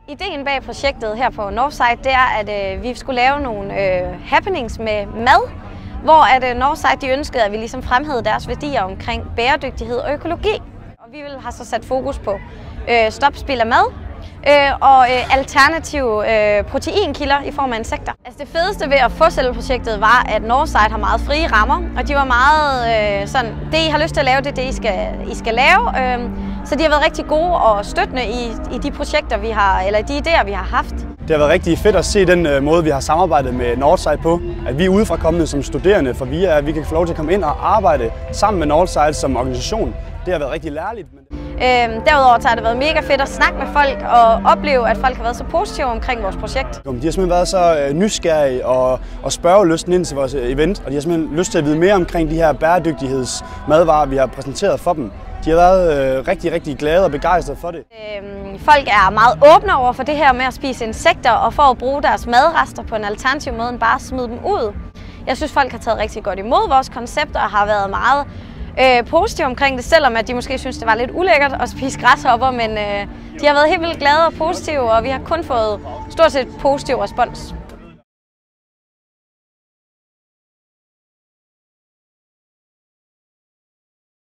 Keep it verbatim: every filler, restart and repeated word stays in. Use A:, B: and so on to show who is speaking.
A: Ideen bag projektet her på Northside, det er, at øh, vi skulle lave nogle øh, happenings med mad, hvor at, øh, Northside de ønskede, at vi ligesom fremhævede deres værdier omkring bæredygtighed og økologi. Og vi vil have så sat fokus på øh, stop spild af mad øh, og øh, alternative øh, proteinkilder i form af insekter. Altså det fedeste ved at få selve projektet var, at Northside har meget frie rammer, og de var meget øh, sådan, det I har lyst til at lave, det er det I skal, I skal lave. Øh, Så de har været rigtig gode og støttende i, i de projekter, vi har, eller de idéer, vi har haft.
B: Det har været rigtig fedt at se den øh, måde, vi har samarbejdet med Northside på. At vi er udefra kommende som studerende, for vi, er, vi kan få lov til at komme ind og arbejde sammen med Northside som organisation. Det har været rigtig lærligt.
A: Øhm, derudover så har det været mega fedt at snakke med folk og opleve, at folk har været så positive omkring vores projekt.
B: De har simpelthen været så øh, nysgerrige og, og spørgelysten ind til vores event, og de har simpelthen lyst til at vide mere omkring de her bæredygtighedsmadvarer, vi har præsenteret for dem. De har været øh, rigtig, rigtig glade og begejstrede for det.
A: Øhm, folk er meget åbne over for det her med at spise insekter og for at bruge deres madrester på en alternativ måde end bare at smide dem ud. Jeg synes, folk har taget rigtig godt imod vores koncept og har været meget øh, positive omkring det, selvom at de måske synes, det var lidt ulækkert at spise græshopper, men øh, de har været helt vildt glade og positive, og vi har kun fået stort set positiv respons.